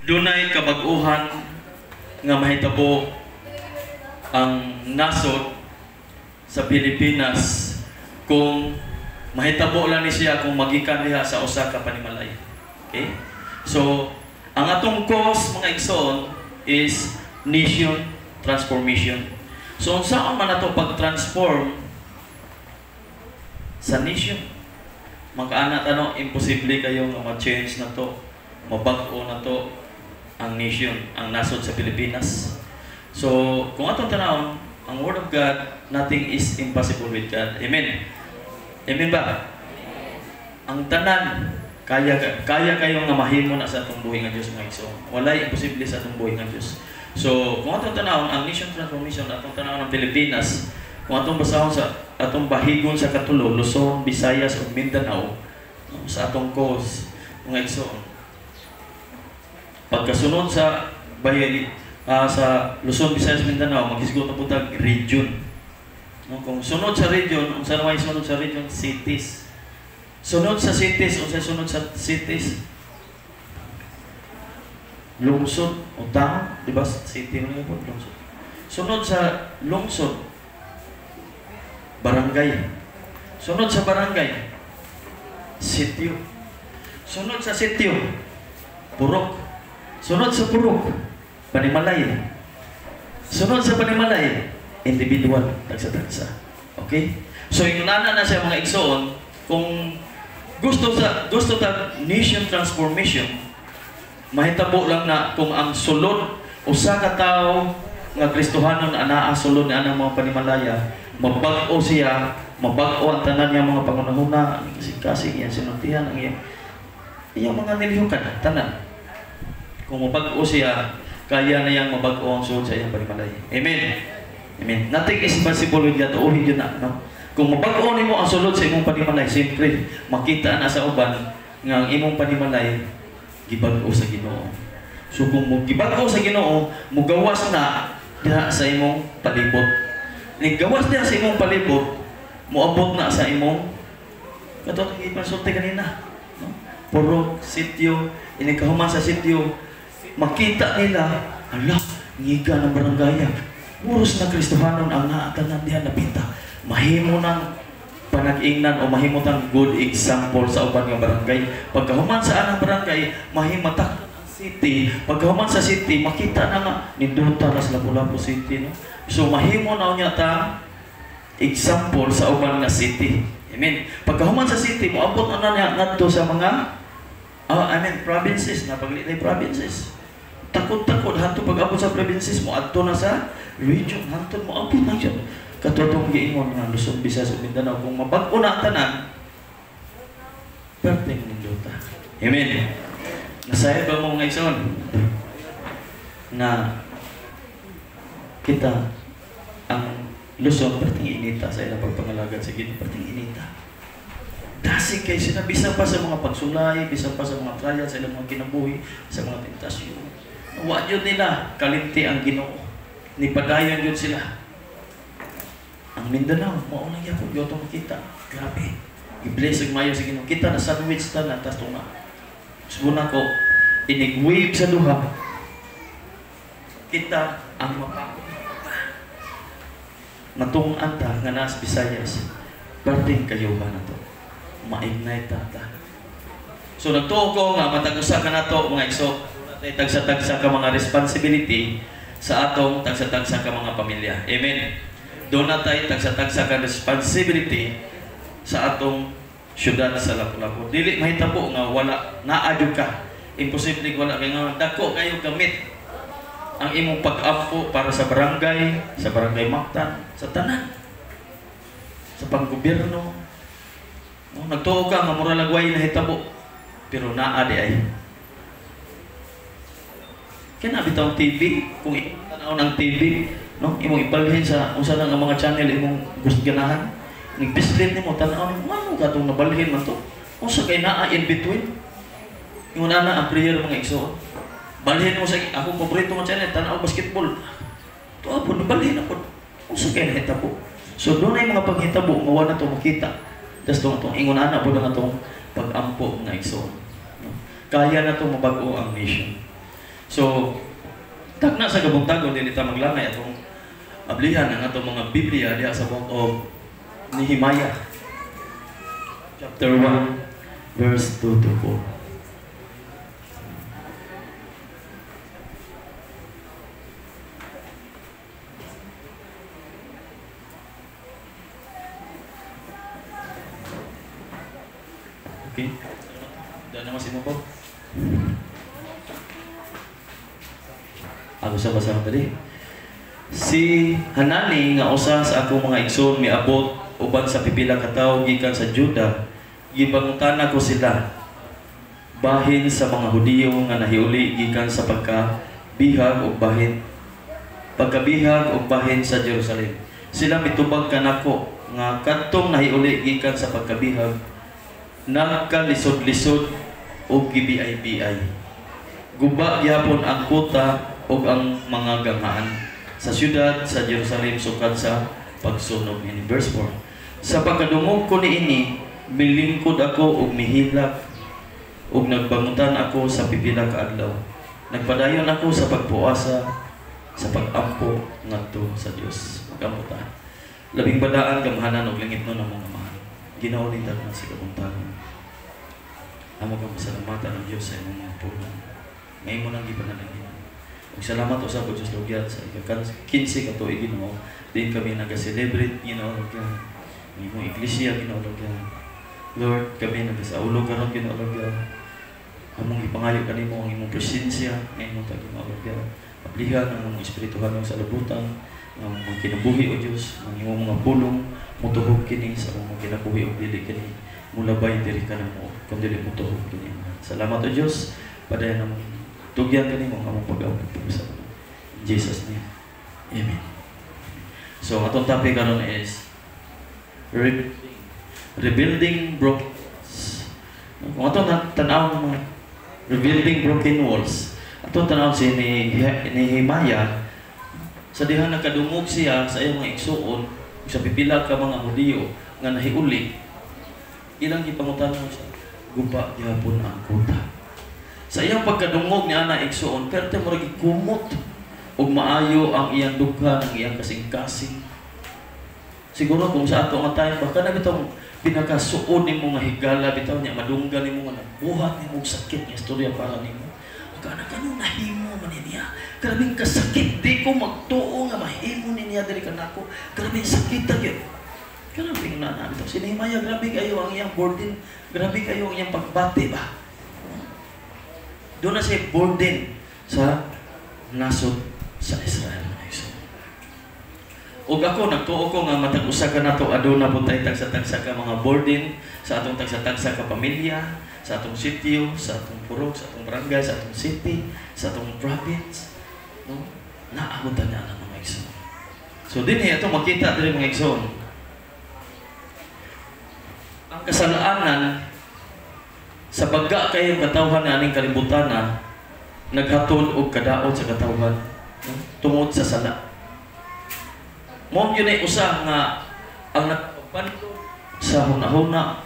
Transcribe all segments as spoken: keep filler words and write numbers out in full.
dunay kabag-uhan nga mahitabo ang nasod sa Pilipinas kung mahitabo lang ni siya kung magikan diha sa usa ka panimalay. Okay? So, ang atong cause mga igsoon is nation transformation. So, saan man nato pag-transform sa nation? Magkaana ano, imposible kayo nga ma-change na to, mabag-o na to ang nation, ang nasod sa Pilipinas. So, kung atong tanawon, ang Word of God, nothing is impossible with God. Amen? Amen ba? Ang tanan, kaya kaya kayo nga mahimo na sa atong buhay nga Diyos mga igsoon. Walay imposible sa atong buhay nga Diyos. So, kung atong tanawon, ang nation transformation, atong tanawon ng Pilipinas, kung atong basahon sa atong bahigon sa katulo, Luzon, Visayas, ug Mindanao, sa atong cause, mga igsoon. Pagkasunod sa bayan, uh, sa Luzon, Visayas, Mindanao, maghisgot na po tag region. No? Kung sunod sa region, kung saan may sunod sa region, cities. Sunod sa cities, kung saan sunod sa cities, lungsod o town, di ba? City mo na po, lungsod. Sunod sa lungsod, barangay. Sunod sa barangay, sityo. Sunod sa sityo, purok. Sunod sa purok, panimalay. Sunod sa panimalay, individual, tagsa-tagsa. Okay? So, yung nana na siya mga igsoon, kung gusto sa gusto ta nation transformation, mahitabo lang na kung ang sulod usa ka tawo nga Kristohanon anaa sulod ni anang mga panimalaya, mabag-o siya, mabag-o ang tanan niya mga pangunahuna, kasi kasi yan sinuntihan ang iyang iyang mga nilihukan, tanan. Kung mabag-o siya, kaya na yang mabag-o ang sulod sa iyang panimalaya. Amen. Amen. Nothing is impossible with God. Uhin yun na, no? Kung mabag-o nimo ang sulod sa imong panimalay, siyempre, makita na sa uban nga ang imong panimalay gibag-o sa Ginoo. So kung mo gibag-o sa Ginoo, mugawas na diha sa imong palibot. Ning gawas diha sa imong palibot, moabot na sa imong katong ipasulti kanina, no? Purok, sityo, ini kahuman sa sityo, makita nila, ala, ngiga ng barangay. Puros na Kristohanon ang naatanan diha napita. Mahimo ng panag-ingnan o mahimo tang good example sa uban nga barangay. Pagkahuman sa anang barangay, mahimatak ang city. Pagkahuman sa city, makita na nga ninduta na sa Lapu-Lapu City, no? So mahimo na unya ta example sa uban nga city. Amen. Pagkahuman sa city, moabot na na ngadto sa mga uh, I mean provinces, na paglilay provinces. Takot-takot hanto pag-abot sa provinces mo adto na sa region, hanto mo abot na siya. Katotong giingon nga Luzon, Visayas ug Mindanao, kung mabag-o na tanan, perting ninduta. Amen. Nasaya ba mo mga igsoon na kita ang Luzon perting inita sa ilang pagpangalagad sa Ginoo, perting inita. Dasig kay sila bisan pa sa mga pagsulay, bisan pa sa mga trial sa ilang mga kinabuhi, sa mga tentasyon. Wa jud nila kalimti ang Ginoo. Ni padayon jud sila. Ang Mindanao, maunang yapon, yoto makita. Grabe. I-bless ang mayo sa Ginoo. Kita na sandwich ta na, tas tunga. Subuna ko, inig-wave sa duha. Kita ang mapakot. Matungan ta, nga nas Visayas. Parting kayo ba na to? Ma-ignite ta ta. So nagtuo ko nga, matagusa ka na to, mga igso. Tagsa-tagsa ka mga responsibility sa atong tagsa-tagsa ka mga pamilya. Amen. Doon na tayo tagsa-tagsa ka responsibility sa atong syudad sa Lapu-Lapu. Dili mahitabo nga wala, naadyo ka. Imposible wala kay nga dako kayo gamit ang imong pag-ampo para sa barangay, sa barangay Mactan, sa tanan, sa panggobyerno. No, nagtuo ka nga mura lagway na hitabo, pero naadi ay. Kaya bitaw T V, kung tanaw ng T V, no, imong ipalhin sa unsa lang ang mga channel imong gusto ganahan. Nag-bislit nimo tan-aw nimo ano katong nabalhin man to. Unsa kay naa in between? Ingon na ang prayer mga igsoon. Balhin mo sa ako paborito nga channel tan-aw basketball. To apo nabalhin ako. Unsa kay nahitabo? So doon ay mga paghitabo nga wala to makita. Das tong tong ingon ana pud nga tong pag-ampo nga igsoon. No? Kaya na to mabag-o ang nation. So takna sa kabungtagon dili ta maglangay atong ablihan ang atong mga Biblia diha sa book of Nehemiah chapter one verse two to four. Okay. Dan nama si mo po. Ako sa basa tadi. Si Hanani nga usa sa akong mga igsoon miabot uban sa pipila ka tawo gikan sa Juda, gipangutana ko sila bahin sa mga Hudiyo nga nahiuli gikan sa pagkabihag ug bahin pagkabihag ug bahin sa Jerusalem. Sila mitubag kanako nga kadtong nahiuli gikan sa pagkabihag nagkalisod-lisod o gibiyay-biyay. Guba gyapon ang kuta o ang mga gamaan sa syudad sa Jerusalem sukad sa pagsunog ni verse four. Sa pagkadungog ko niini, milingkod ako og mihilak ug nagbangutan ako sa pipila ka adlaw. Nagpadayon ako sa pagpuasa sa pag-ampo ngadto sa Dios. Magamputan. Labing badaan gamhanan og langit no namong amahan. Ginaulitan na sa kabuntagon. Amo kang masalamatan ng Diyos sa imong mga pulang. Ngayon mo nang gipanalangin. Ug salamat usab ko sa Lord sa ika-quince ka tuig Ginoo. Din kami naga-celebrate Ginoo Lord God. Imong iglesia Ginoo Lord God. Lord, kami nagasaulog karon Ginoo Lord God. Among ipangayo kanimo ang imong presensya ngayon ta Ginoo Lord God. Ablihan ang imong espirituhan sa labutan, ang mga kinabuhi o Dios, ang imong mga pulong mutuhog kini sa mga kinabuhi o dili kini mulabay diri ka namo kun dili mutuhog kini. Salamat o Dios padayon namo tugyan kanimo ang among pag-abot sa in Jesus name. Amen. So atong topic karon is rebuilding, rebuilding broken walls. Kung atong tan-aw mga rebuilding broken walls, atong tan-aw si ni Nehemiah sa diha nakadungog siya sa iyang mga igsuon sa pipila ka mga Hudiyo nga nahiuli, ilang gipangutan mo siya, guba gyapon ang kuta. Sa iyang pagkadungog ni ana igsuon, pero te murag kumot ug maayo ang iyang dughan, ang iyang kasing-kasing. Siguro kung sa ato nga time baka na bitong pinakasuod nimo nga higala bitaw niya madunggan nimo nga nabuhat nimo sakit nga istorya para nimo. Kana kanu nahimo man niya. Grabing kasakit di ko magtuo nga mahimo niya diri kanako. Grabing sakit ta gyud. Grabing nana bitaw si Nehemiah, grabe kayo ang iyang burden, grabe kayo ang iyang pagbati ba. Doon na siya burden sa nasod sa Israel. Ug ako nagtuo ko nga matag usa ka nato aduna puntay tagsa-tagsa ka mga burden sa atong tagsa-tagsa ka pamilya, sa atong sitio, sa atong purok, sa atong barangay, sa atong city, sa atong province, no? Naabutan na ang mga igsoon. So dinhi ato makita diri mga igsoon. Ang kasalanan sa bagga kay katawhan na aning kalibutan na naghatod og kadaot sa katawhan, no? Tungod sa sala. Mo yun ay usa nga ang nagpapandot sa hunahuna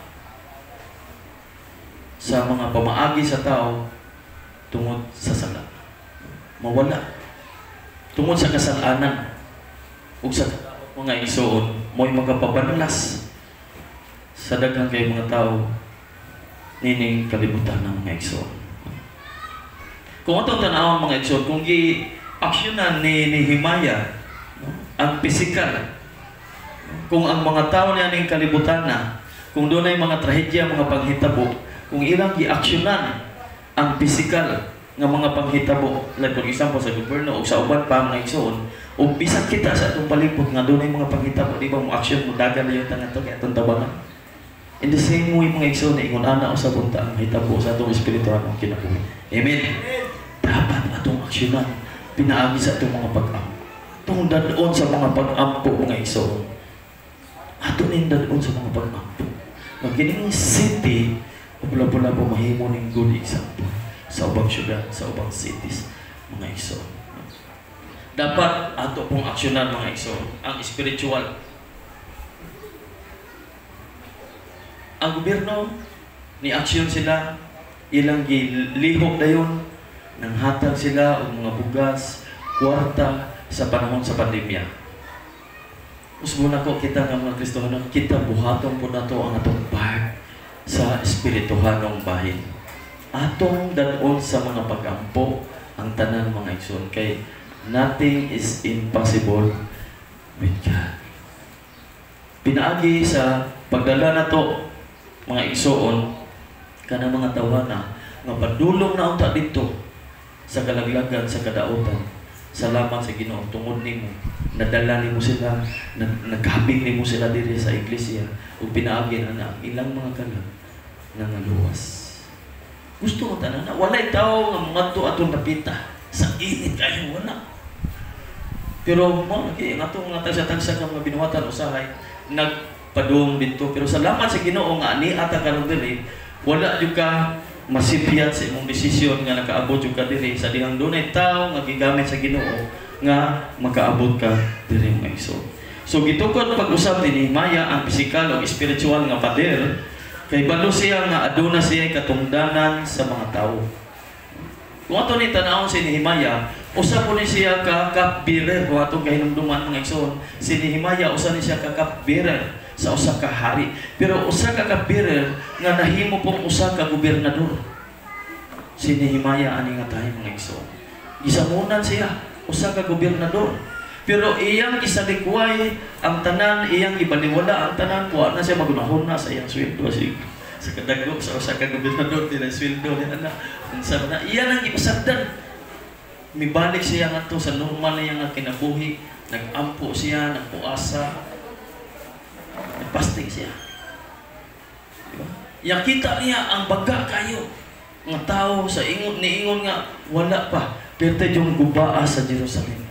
sa mga pamaagi sa tao tungod sa sala. Mawala tungod sa kasalanan ug sa mga igsoon mo'y magapabanlas sa daghang kay mga tao nining kalibutan ng mga igsoon. Kung atong tan-awon mga igsoon, kung gi-aksyonan ni Nehemiah ang pisikal, kung ang mga tao niya ning kalibutan na, kung doon ay mga trahedya, mga panghitabo, kung ilang gi-aksyonan ang pisikal nga mga panghitabo, like for example sa gobyerno o sa uban pa mga igsoon, o bisan kita sa atong palibot nga doon ay mga panghitabo, di ba mo aksyon mo dagan na yung tangan to kaya itong tabangan. In the same way mga igsoon, ingon ana o sa bunta ang hitabo sa atong espirituhan ng kinabuhi. Amen. Dapat atong aksyonan pinaagi sa atong mga pag-ampo. Itong dadon sa mga pag-ampo mga igsoon. Ato ning dadon sa mga pag-ampo. Magkining city, pula-pula po mahimo ning good example sa ubang syudad, sa ubang cities mga igsoon. Dapat ato pong aksyonan mga igsoon ang spiritual. Ang gobyerno ni aksyon sila, ilang gilihok dayon nanghatag sila og mga bugas, kwarta sa panahon sa pandemya. Usbo na ko kita nga mga Kristohanon, kita buhaton po nato ang atong part sa espirituhanong bahin. Atong danon sa mga pagampo ang tanan mga igsoon, kay nothing is impossible with God. Pinaagi sa pagdala nato mga igsoon kana mga tawana nga padulong na unta dito sa kalaglagan sa kadautan. Salamat sa Ginoo tungod nimo nadala nimo sila, naghabig nimo sila diri sa iglesia ug pinaagi na ang ilang mga kalag nga naluwas. Gusto mo tanan na walay tawo nga ngadto atong napita sa init kayo wala. Pero mo lagi ang atong mga tagsa-tagsa nga mga binuhatan usahay nagpadung dito, pero salamat sa Ginoo nga ani ata karon diri wala jud ka masipiyat sa imong desisyon nga nakaabot jud ka diri sa dihang dunay tawo nga gigamit sa Ginoo nga makaabot ka diri mga igsoon. So gitukod pag-usab ni Nehemia ang pisikal o espiritual nga pader kay balo siya nga aduna siya katungdanan sa mga tawo. Kung ato ni tanawon si Nehemia, usa po ni siya ka cupbearer kung atong kahinumduman mga igsoon. Si Nehemia usa ni siya ka cupbearer sa usa ka hari. Pero usa ka cupbearer nga nahimo pong usa ka gobernador. Si Nehemia ani nga tayo mga igsoon. Gisamunan siya usa ka gobernador. Pero iyang isalikway ang tanan, iyang ibaliwala ang tanan, kuha na siya magunahon na sa iyang sweldo sa kadagok sa usa ka gobernador din ang sweldo ni ana. Unsa na iyan ang ipasagdan. Mibalik siya ngadto sa normal niya nga kinabuhi, nag-ampo siya, nagpuasa, nagpasting siya. Diba? Yang kita niya ang baga kayo nga tao sa ingon ni ingon nga wala pa perti yung gubaa sa Jerusalem.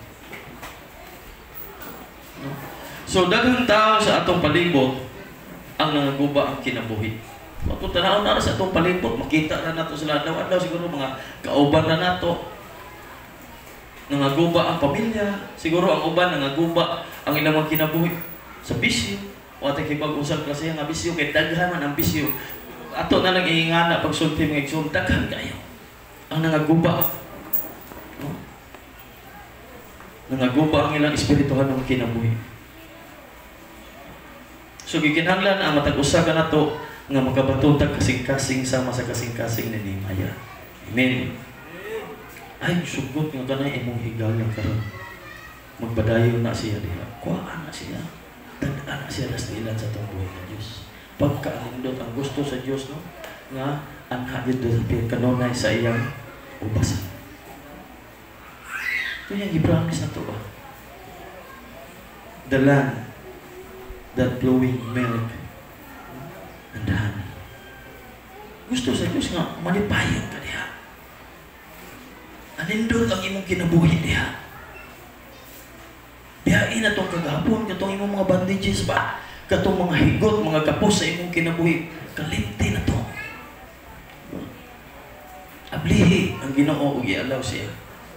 No? So daghang tao sa atong palibot ang nangaguba ang kinabuhi. Kung tanawon na sa atong palibot, makita na nato sila adlaw-adlaw siguro mga kauban na nato. Nangaguba ang pamilya, siguro ang uban nangaguba ang ilang mga kinabuhi sa bisyo. O atay kipag-usap kasi nga bisyo kay daghan man ang bisyo. Ato na lang iingana pagsulti mga igsoon, daghan kayo ang nangaguba. No? Nangaguba ang ilang espirituhan ng kinabuhi. So gikinahanglan ang matag-usa ka nato nga magkabatutag kasing-kasing sama sa kasing-kasing ni Nehemia. Amen. Ay, sugot nga kanay imong higala karon. Magbadayon na siya diha. Kuhaan na siya. Tandaan na siya sa ilan sa itong buhay ng Diyos. Pagkaanindot ang gusto sa Diyos, no? Nga, anha dito sa kanonay sa iyang ubasan. Ito yung i-promise na ito ba? The land that flowing milk and honey. Gusto sa Diyos nga, malipayon ka diha. Anindot ang imong kinabuhi diha. Biyain na itong kagapon, katong imong mga bandages ba? Katong mga higot, mga kapos sa imong kinabuhi. Kalimti na to. Ablihi ang Ginoo ug i-allow siya.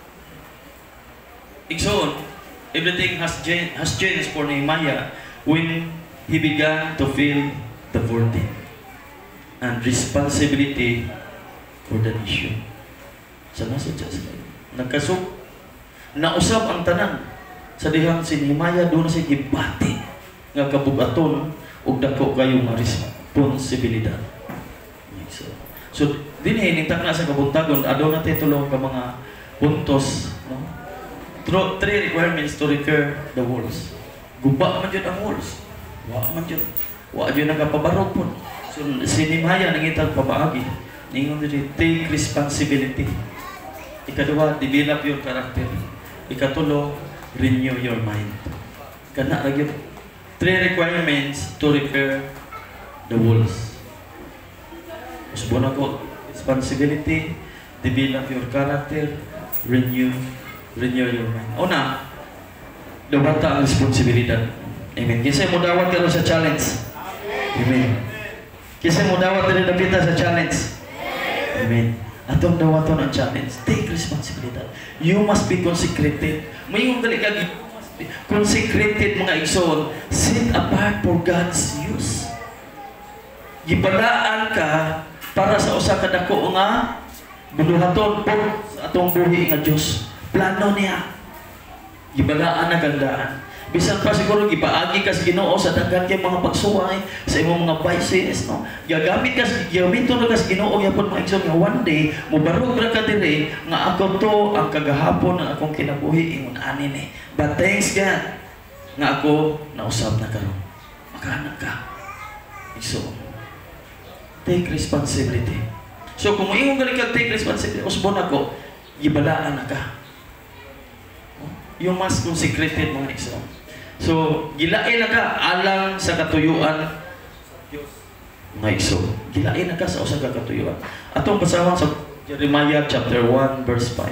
Igsoon, everything has changed, has changed for Nehemia when he began to feel the burden and responsibility for the nation. Sa nasod siya sila. Nagkasok, nausap ang tanan. Sa dihang si Nehemia doon siya gibati nga kabugaton ug dako kayo nga responsibilidad. So, so dinhi ningtang na sa kabuntagon adto natin tulong ka mga puntos, no? Three requirements to repair the walls. Guba man jud ang walls. Wa man jud. Wa jud nagapabarog pun. So si Nehemia nangitag pabaagi. Ningon diri take responsibility. Ikaduha, develop your character. Ikatulo, renew your mind. Kana ra gyud three requirements to repair the walls. Usbo na ko, responsibility, develop your character, renew renew your mind. Una, dawata ang responsibilidad. Amen. Kinsa mo dawat karon sa challenge? Amen. Kinsa mo dawat diri napita sa challenge? Amen. Atong dawaton ang challenge. Take responsibility. You must be consecrated. Mayong dali ka consecrated mga igsoon, set apart for God's use. Gibalaan ka para sa usa ka dako nga Buluhaton po sa atong buhi nga Dios. Plano niya. Gibalaan na gandaan. Bisan pa siguro gipaagi ka sa Ginoo sa daghan kay mga pagsuway sa imong mga vices, no. Gagamit ka sa gamiton ka sa Ginoo gyapon mga igsoon nga one day mobarog ra ka diri nga ako to ang kagahapon ng akong kinabuhi ingon ani ni. But thanks God nga ako nausab na karon. Makahanap ka. Igsoon. Take responsibility. So kung ingon ka ka take responsibility, usbon ako, gibalaan na ka. You must consecrated mga igsoon. So, gilain na ka alang sa katuyuan mga igsoon. Gilain na ka sa usa ka katuyuan. Atong basahon sa Jeremiah chapter one verse five.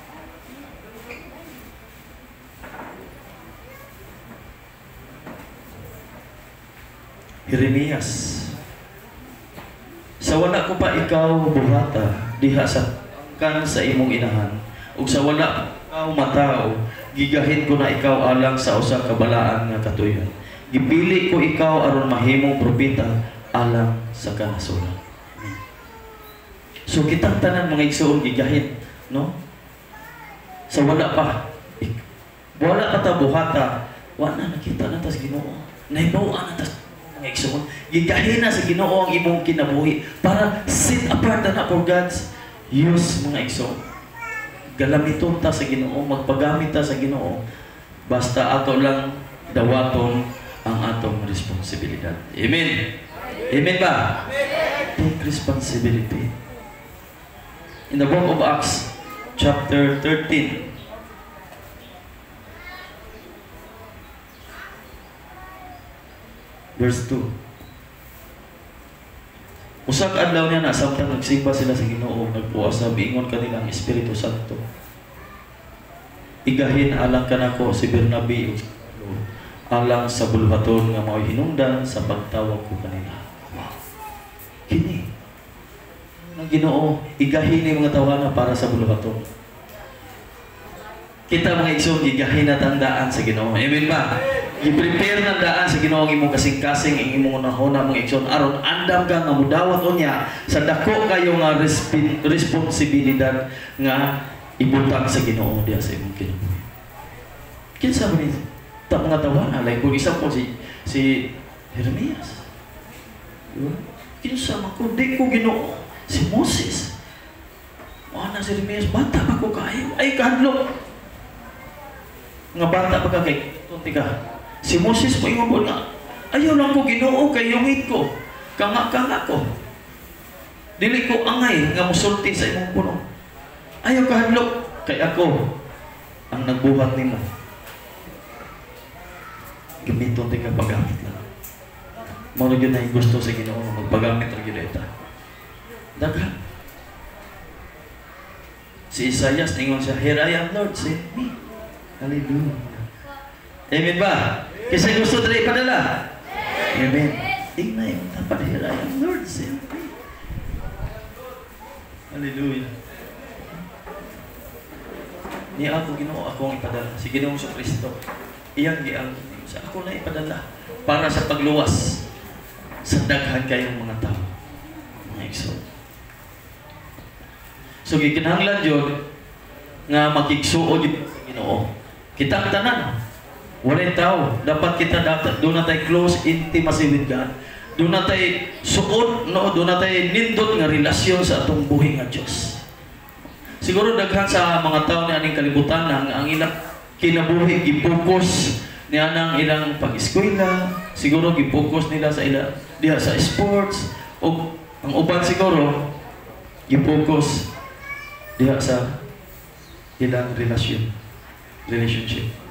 Jeremias, sa wala ko pa ikaw buhata diha sa kan sa imong inahan, ug sa wala ikaw matao, gigahin ko na ikaw alang sa usa ka balaan nga katuyon. Gipili ko ikaw aron mahimong propeta alang sa kanasuran. So kitang tanan mga igsoon gigahin, no? Sa wala pa, wala pa ta buhata, wala nakita na tas Ginoo. Nahibaw-an na tas mga igsoon. Gigahin na sa Ginoo ang imong kinabuhi para set apart na for God's use mga igsoon. Galamiton ta sa Ginoo, magpagamit ta sa Ginoo, basta ato lang dawaton ang atong responsibilidad. Amen. Amen ba? Amen. Take responsibility. In the book of Acts, chapter thirteen, verse two. Usak adlaw niya na samtang nagsimba sila sa Ginoo, nagpuasa biingon kanila ang Espiritu Santo. Igahin alang kanako si Bernabe alang sa bulbaton nga mao hinungdan sa pagtawag ko kanila. Wow. Kini ng Ginoo, igahin ni mga tawana para sa bulbaton. Kita mga igsoon, igahin na tandaan sa Ginoo. Amen ba? I-prepare na daan sa Ginoo ang imong kasing-kasing, ang imong unahuna mga igsoon aron andam ka nga mudawat unya sa dako kayo nga responsibilidad nga ibutang sa Ginoo diha sa imong kinabuhi. Kinsa man ni ta mga tawana like for example si si Jeremias. Kinsa man ko di ko Ginoo si Moses. Ana si Jeremias bata pa ko kayo ay kahadlok. Nga bata pa ka kay tunti ka. Si Moses po yung mga nga, ayaw lang ko Ginoo kay yungit ko, kanga-kanga ko. Dili ko angay nga musulti sa imong puno. Ayaw kahadlok kay ako ang nagbuhat nimo. Gamiton ti ka paggamit lang. Mao gyud na gusto sa Ginoo magpagamit ra gyud eta. Daghan. Si Isaias ningon siya, "Here I am, Lord, send me." Hallelujah. Amen ba? Kasi gusto dali ipadala. Amen. Ignay mo dapat here I am, Lord, send me. Hallelujah. Ni ako Ginoo akong ipadala. Si Ginoo sa Kristo. Iyang giang sa ako na ipadala para sa pagluwas sa daghan kayong mga tao. Mga igsoon. So gikinahanglan jud nga makigsuo jud sa Ginoo. Kitang tanan. Walay tao, dapat kita dapat doon na tayo close intimacy with God. Doon na tayo suod, no? Doon na tayo nindot nga relasyon sa atong buhi nga Diyos. Siguro daghan sa mga tao ni aning kalibutan ang, ang ilang kinabuhi, gipokus niya ng ilang pag-eskwela, siguro gipokus nila sa ila diha sa sports, o ang uban siguro gipokus diha sa ilang relasyon, relationship.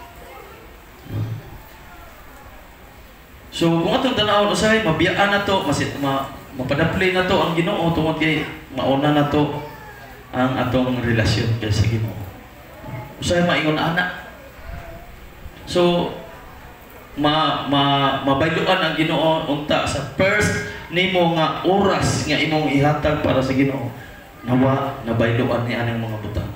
So kung atong tanawon usahay mabiyaan na to, masit ma, mapadapli na to ang Ginoo tungod kay mauna na to ang atong relasyon kay sa Ginoo. Usahay maingon ana. So ma ma mabayloan ang Ginoo unta sa first nimo nga oras nga imong ihatag para sa Ginoo. Nawa nabayloan ni anang mga butang.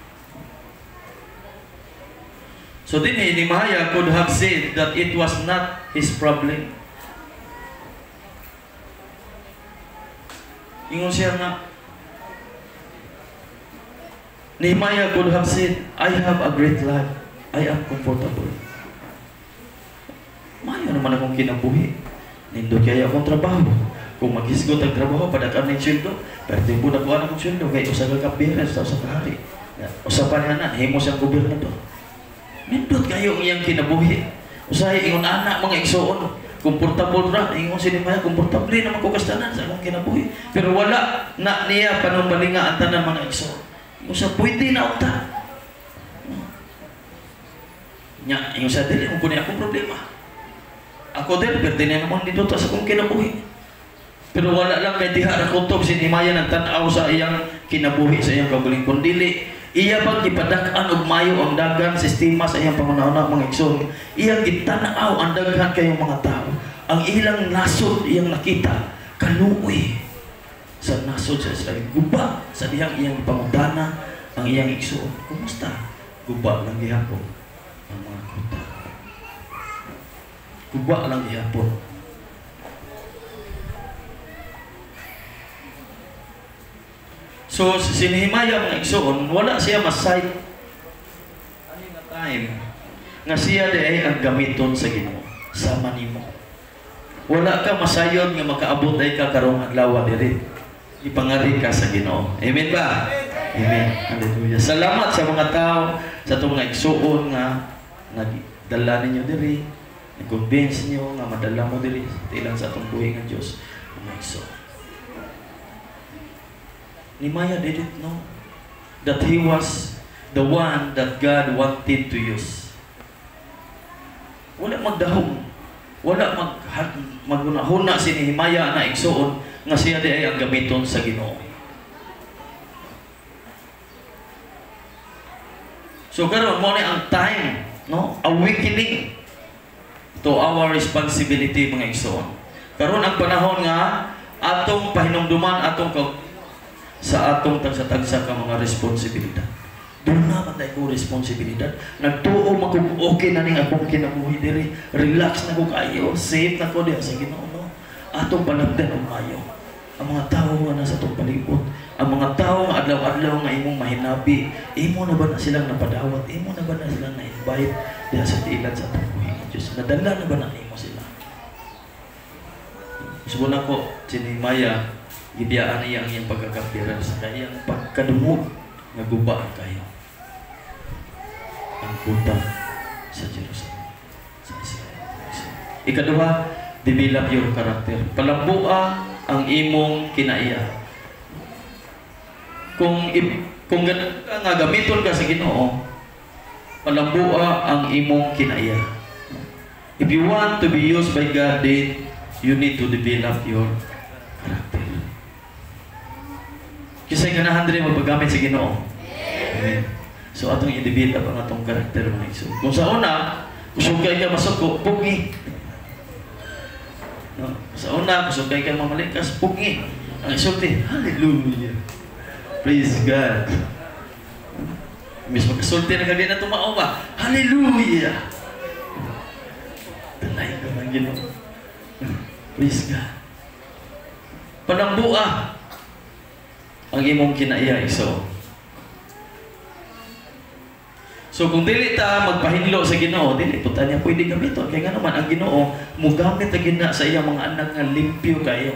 So din eh, Nehemiah could have said that it was not his problem. Ingon siya nga, Nehemiah could have said, I have a great life. I am comfortable. Mayo naman akong kinabuhi. Nindot kaya akong trabaho. Kung maghisgot ang trabaho, pada kami sweldo, pero timbo na kuha akong sweldo, kaya usa ka kapira sa usa ka hari. Usapan nga na, himo siyang gobernador. Nindot kayo ang iyang kinabuhi. Usahay ingon anak mga igsoon, komportable ra, ingon si Nehemiah, komportable naman ko kastanan sa akong kinabuhi. Pero wala na niya panumbalinga ang tanan mga igsoon. Ingon sa pwede na uta. Nya, ingon sa dili, kung kunin akong problema. Ako din, pero din naman dito sa akong kinabuhi. Pero wala lang may diha ra kutob si Nehemiah nagtan-aw sa iyang kinabuhi, sa iyang kabuling kundili. Iya pag gipadak-an og mayo ang daghan sistema sa iyang pangunahuna mga igsoon. Iyang gitanaw ang daghan kayong mga tao. Ang ilang nasod iyang nakita kaluoy sa nasod sa Israel. Guba sa dihang iyang pangutana ang iyang igsoon. Kumusta? Guba lang gihapon ang mga kuta. Guba lang gihapon. So, si Nehemiah mga igsoon, wala siya masay ano nga time nga siya di ay ang gamiton sa Ginoo sama nimo. Wala ka masayon nga makaabot ay ka karong adlaw diri. Ipangari ka sa Ginoo. Amen ba? Amen. Hallelujah. Salamat sa mga tao sa itong mga igsoon nga nagdala ninyo diri, nag-convince niyo nga madala mo diri tilang sa atong buhi nga Dios mga igsoon. Nehemiah didn't know that he was the one that God wanted to use. Wala magdahom, wala mag magunahuna si Nehemiah na igsoon nga siya di ay ang gamiton sa Ginoo. So karon mo ni ang time, no, awakening to our responsibility mga igsoon. Karon ang panahon nga atong pahinumduman atong sa atong tagsa-tagsa ka mga responsibilidad. Doon naman tayo ko responsibilidad. Nagtuo magkung okay na ning akong kinabuhi diri. Relax na ko kayo. Safe na ko diya sa Ginoo. No? Atong panagdan ang mayo. Ang mga tao nga nasa atong palibot. Ang mga tao nga adlaw-adlaw nga imong mahinabi. Imo na ba na silang napadawat? Imo na ba na silang na-invite diya sa tiilan sa atong buhi ng Diyos? Nadala na ba na imo sila? Subo na ko, si Nehemiah, gibiyaan niya ang iyang pagkakapira sa kayang pagkadumog nga guba kayo ang kuta sa Jerusalem sa Israel. Ikaduha, develop your character. Palambua ang imong kinaiya. Kung kung ganun ka nga gamiton ka sa Ginoo, palambua ang imong kinaiya. If you want to be used by God, then you need to develop your character. Kisay ganahan din magpagamit sa Ginoo. Amen. So atong i-develop ang atong karakter mga igsoon. Kung sa una, kusugay ka masuko, pugi. No? Sa una, kusugay ka mamalikas, pugi. Ang isulti, hallelujah. Praise God. Mis magkasulti na kagaya na tumao ba? Hallelujah. Talay ka ng Ginoo. Praise God. Panambua ang imong kinaiya iso. So kung dili ta magpahinlo sa Ginoo, dili puta niya pwede gamiton. Kaya nga naman ang Ginoo mugamit ang gina sa iyang mga anak nga limpyo kayo.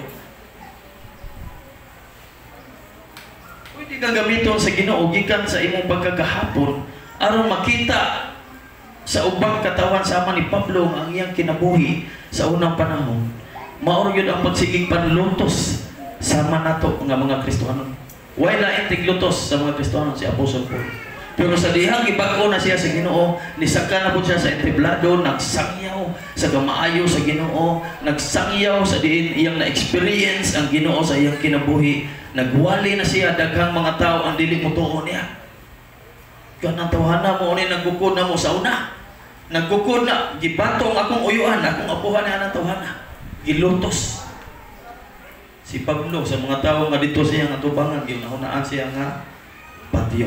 Pwede ka gamiton sa Ginoo gikan sa imong pagkagahapon aron makita sa ubang katawan sama ni Pablo ang iyang kinabuhi sa unang panahon. Maoro gyud ang pagsigig panlutos sama nato nga mga Kristohanon. Why lain tiglutos sa mga Kristohanon si Apostol Paul. Pero sa dihang ibag-o na siya sa Ginoo, nisaka na po siya sa entablado, nagsangyaw sa kamaayo sa Ginoo, nagsangyaw sa diin iyang na-experience ang Ginoo sa iyang kinabuhi. Nagwali na siya daghang mga tao ang dili mo tuon niya. Kanang tawhana mo ni nagkukod na mo sa una. Nagkukod na gibatong akong uyuan, akong apuhan na ang tawhana. Gilutos. Si Pablo sa mga tao nga dito siya nga tubangan, ginahunaan siya nga patio.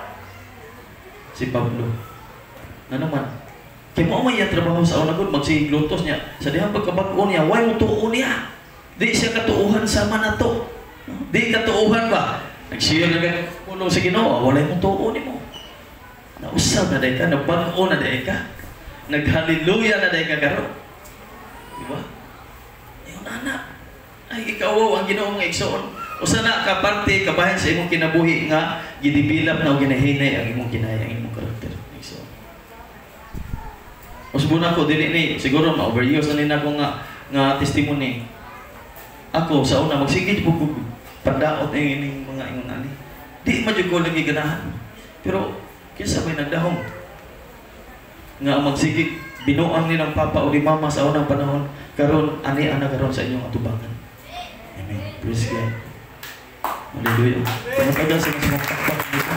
Si Pablo. Na naman, kaya mo may trabaho sa una gud magsiglutos niya. Sa dihang pagkabag-o niya, why mo tuon niya? Di siya katuuhan sama na to. Di katuuhan ba? Nag-share na pagtulong sa Ginoo, walay mong tuon nimo. Nausab na day ka, nagbago na day ka, naghaleluya na day ka karon. Di ba? Ayun anak, ay ikaw ang Ginoo nga igsoon. Usa na ka parte kabahin sa imong kinabuhi nga gidevelop na o ginahinay ang imong kinaya, ang imong karakter. Igsoon. Usbo na ko dili ni siguro ma-overuse na nina ko nga nga testimony. Ako sa una magsigid po ko pandaot ang ining mga ingon ani. Di ma jud ko lagi ganahan. Pero kinsa may nagdahom nga magsigig binuang ni ng papa o ni mama sa unang panahon karon ani ana karon sa inyong atubangan. Amen. Praise God. Hallelujah. Pagkada sa mga papa.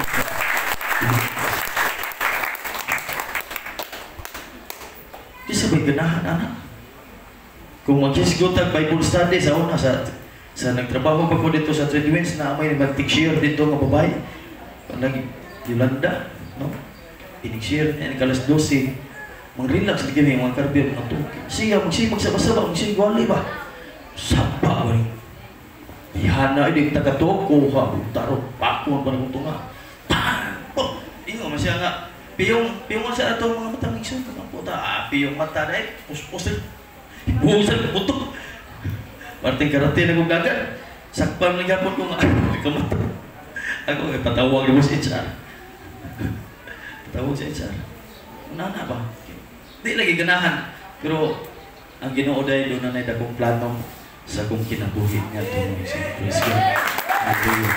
Di sabay ganahan anak. Kung mag-isgotag Bible study sa una sa sa nagtrabaho pa ko dito sa Trade Winds na may mag-share dito nga babae. Lagi Yolanda, no? Inig-share niya kalas twelve. Mang-relax di kami mga karbyo mga to. Siya magsimag sa basaba, magsigwali ba? Sapa ba rin? Ihana ini taga-toko ha, taro pakon pa ng tunga. Oh, ingo man siya nga piyong piyong sa ato mga matang igsoon kanang puta. Ah, piyong mata dai puspos. Buusan buto. Parting karate na kong gagad. Sakpan na gapon ko nga kamata. Ako ay patawag mo si Char. Patawag si Char. Nana ba? Di lagi ganahan. Pero ang Ginoo dai do na nay dakong plano sa kung kinabuhi niya ito sa Praise God. Hallelujah.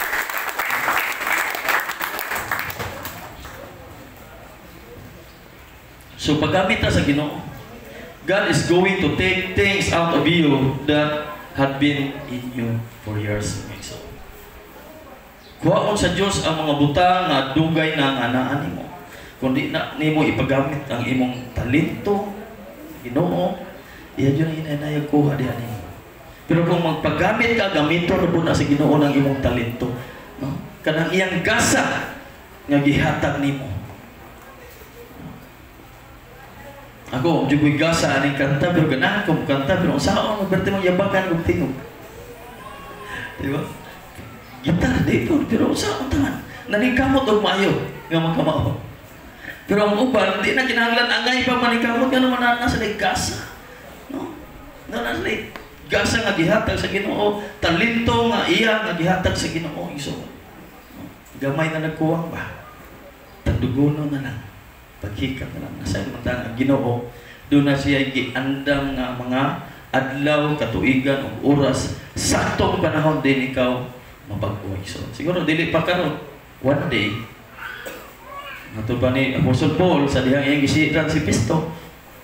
So paggamit na sa Ginoo, God is going to take things out of you that had been in you for years. So, kuhaon sa Diyos ang mga butang nga dugay na nga anaan nimo. Kundi na nimo ipagamit ang imong talento, Ginoo, iya jud na inayag kuha diha nimo. Pero kung magpagamit ka, gamito na po na sa Ginoo ng imong talento. No? Kanang iyang gasa nga gihatag nimo. Ako, di ko'y gasa aning kanta, pero ganahan ko kanta, pero saan mo berti mong yabakan kong tingog. Di ba? Gitar, di po, pero saan taman? Naningkamot o maayo nga magkamao. Pero ang uban, di na kinahanglan angay pa maningkamot, nga naman na nasa gasa. No? Na nasa gasa nga gihatag sa Ginoo, talento nga iya nga gihatag sa Ginoo. So, gamay na nagkuwang ba? Tadugono na lang. Paghikat na lang. Nasa imandang ang Ginoo, doon na siya giandam nga mga adlaw, katuigan, o oras, saktong panahon din ikaw mapag-uwi. So, siguro, dili pa karon one day, natupa ni Apostle Paul sa dihang iyang gisiran si Pisto,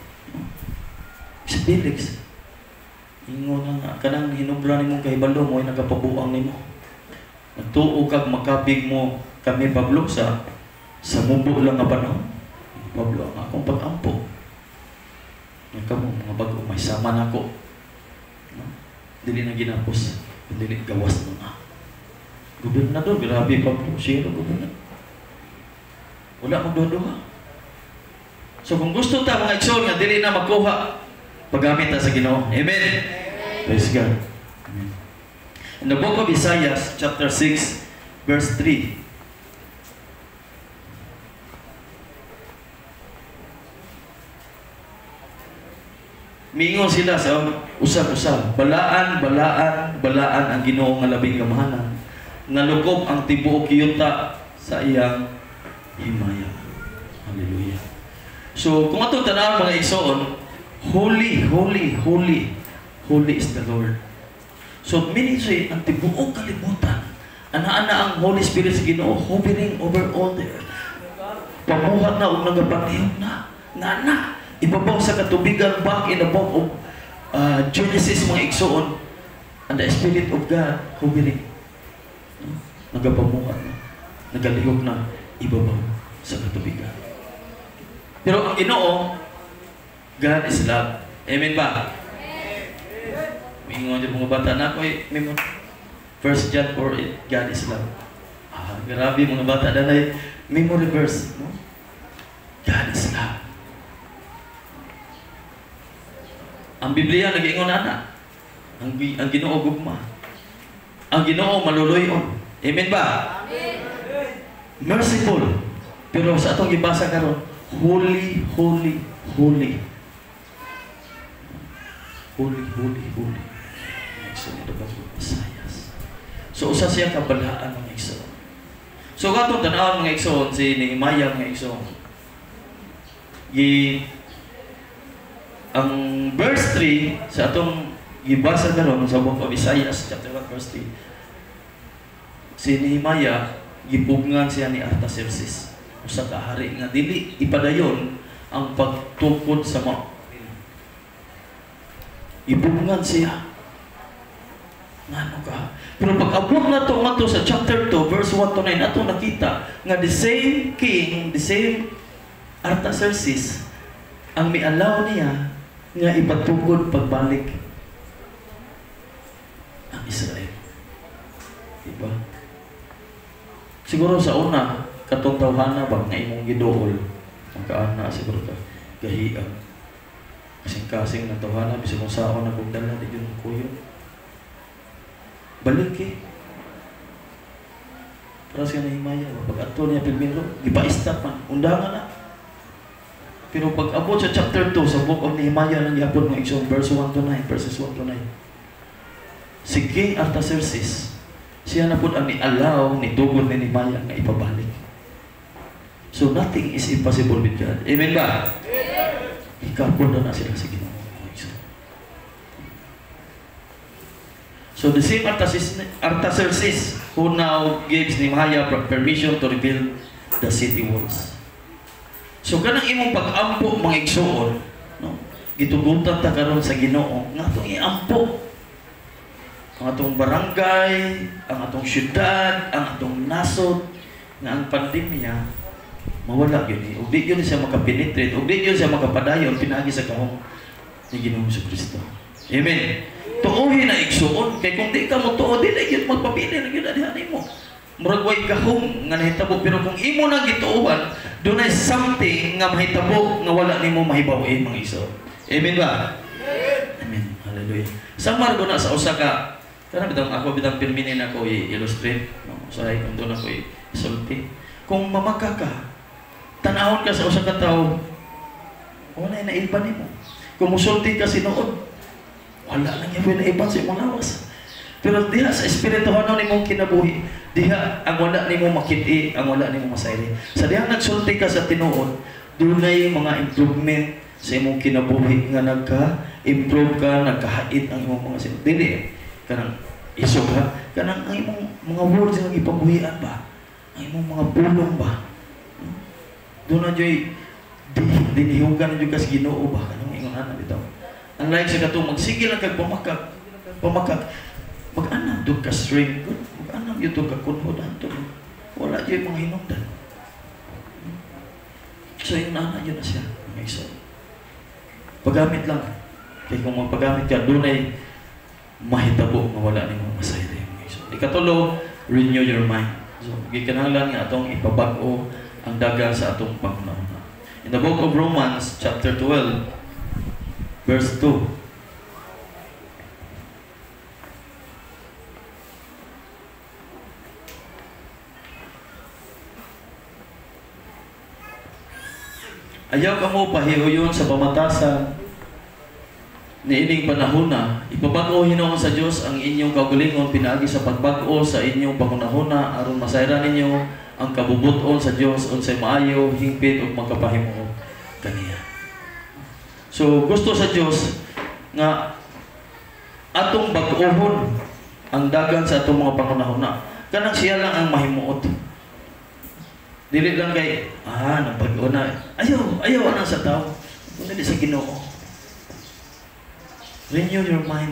si Felix, ingo na nga, kanang hinubra ni mong kahibalo mo ay nagapabuang ni mo. Nagtuo kag makabig mo kami Pablo sa sa mubo lang nga panahon. Pablo, ang akong pag-ampo. Nagkamo, mga bago, may sama na ako. No? Dili na ginapos. Dili gawas na nga. Gobernador, grabe Pablo. Siya na gobernador. Wala magduduha. So kung gusto ta mga igsoon nga dili na makuha, paggamit ta sa Ginoo. Amen. Praise God. Amen. In the book of Isaiah, chapter six, verse three. Miingon sila sa usab-usab, balaan, balaan, balaan ang Ginoo nga labing kamahanan. Nalukob ang tibuok yuta sa iyang himaya. Hallelujah. So, kung atong tanaw mga igsoon, holy, holy, holy, holy is the Lord. So, ministry, ang tibuok kalibutan, ana-ana ang Holy Spirit sa Ginoo hovering over all the earth. Pamuhat na o nagapanihon na, nga na, ibabaw sa katubigan back in the book of uh, Genesis mga igsoon, and the Spirit of God hovering. No? Nagapamuhat na, nagalihok na, ibabaw sa katubigan. Pero ang Ginoo, God is love. Amen ba? Mingon yung mga bata na ako eh, mingon. First John four eight, God is love. Ah, grabe mga bata na na memory verse. No? God is love. Ang Biblia nag-ingon ana. Ang, ang Ginoo gugma. Ang Ginoo maluluyon. Amen ba? Amen. Merciful. Pero sa atong gibasa karon, holy, holy, holy. Holy, holy, holy. So, ito ba Isayas? So, usa siya kabalaan ng igsoon. So, katong tanawon mga igsoon, si Nehemiah mga igsoon. Gi, ang verse three, sa atong gibasa karon sa book of Isaias, chapter one, verse three, si Nehemiah, gipugngan siya ni Artaxerxes, usa ka hari nga dili ipadayon ang pagtukod sa mga ipugngan siya. Ngano ka? Pero pag abot na to nga sa chapter two, verse one to nine, ato nakita nga the same king, the same Artaxerxes, ang mialaw niya nga ipatukod pagbalik ang Israel. Diba? Siguro sa una, katong tawhana ba nga imong gidool, magkaana siguro ka gahian. Kasing-kasing na tawhana, bisag kung saan na kong dala, di yun kuyo. Balik eh. Para siya Nehemiah, pag ato niya Pilmiro, ipa-stop man, undangan na. Pero pag abot sa chapter two, sa book of Nehemiah, nang iapod ng isang verse one to nine, verses one to nine. Si King Artaxerxes, siya na po ang ni-allow, ni-tugod ni Nehemiah na ipabalik. So nothing is impossible with God. Amen ba? Amen. Ikapon na na sila sa Ginoo. So the same Artaxerxes who now gives Nehemiah permission to rebuild the city walls. So kanang imong pag-ampo mga igsoon, no? Gitugutan ta karon sa Ginoo nga atong iampo ang atong barangay, ang atong syudad, ang atong nasod, nga ang pandemya mawala yun eh. Ug di yun siya makapenetrate, ug di yun siya makapadayon pinaagi sa kahong ni Ginoong Jesucristo. Amen. Tuohin na igsuon, kay kung di ka mo tuo, di na yun magpapili na yun adihan mo. Murag way kahong nga nahitabo, pero kung imo na gituuhan, doon ay something nga mahitabo nga wala nimo mahibawin mga iso. Amen ba? Amen. Hallelujah. Samar ko na sa usa ka Kana bitang ako bitang pirminin ako i-illustrate, no? Usahay kung doon ako i-sulti. Kung mamaka ka, tanahon ka sa usa ka tawo, wala na iban nimo. Kung musulti ka sinuod, wala lang yung naiban sa imong lawas. Pero diha sa espirituhan ni mong kinabuhi, diha ang wala nimo makiti, ang wala nimo masayri. Sa diha nagsulti ka sa tinuod, dunay mga improvement sa imong kinabuhi nga nagka-improve ka, nagkahait ang imong mga sinod. Dili kanang iso ka, kanang ang imong mga words nga ipabuhian ba, ang imong mga pulong ba, doon na dyo'y dinihugan na dyo'y kas Ginoo ba, kanang ingon na bitaw. Ang like sa katong magsigil ang kagpamakak, pamakak, mag-anam doon ka strength, mag-anam yun doon ka kunhodan doon, wala dyo'y mga hinungdan. So yung nana yun na siya, mga iso. Paggamit lang, kaya kung magpagamit ka, doon ay mahitabo nga wala nimo masayri. So, ikatulo, renew your mind. So, gikinahanglan nga atong ipabag-o ang daga sa atong pangunahuna. In the book of Romans, chapter twelve, verse two. Ayaw ka mo pahiuyon sa pamatasan niining panahon na, ipabag-o Hinoon sa Dios ang inyong kaugalingon pinaagi sa pagbag-o sa inyong pangunahuna aron masayran ninyo ang kabubuton sa Dios unsay maayo, hingpit ug magkapahimuo kaniya. So gusto sa Dios nga atong bag-ohon ang dagan sa atong mga pangunahuna. Kanang siya lang ang mahimuot. Dili lang kay ah nang bag-o na. Ayaw, ayaw na sa tao. Kundi sa Ginoo. Renew your mind.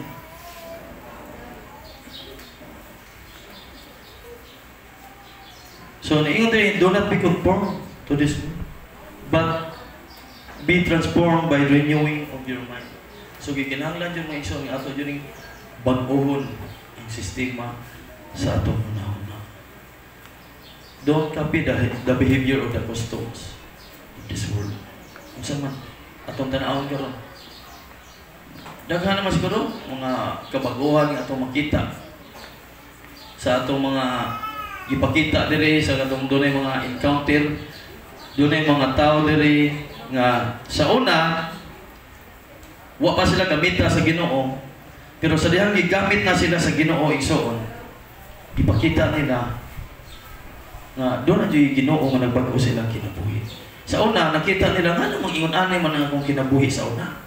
So, naingon din, do not be conformed to this world, but be transformed by renewing of your mind. So, gikinahanglan yung mga iso, ng ato yun yung bag-ohon ang sistema sa atong una-una. Don't copy the, the behavior of the customs of this world. Kung saan man, atong tanawon ka ron. Daghan naman siguro mga kabaguhan nga atong makita sa atong mga gipakita diri sa katong dunay mga encounter, dunay mga tao diri nga sa una wa pa sila gamita sa Ginoo, pero sa dihang gigamit na sila sa Ginoo igsoon, ipakita nila nga doon na yung Ginoo nga nagbago sila kinabuhi. Sa una nakita nila nga namang ingon-anay man ang akong kinabuhi sa una.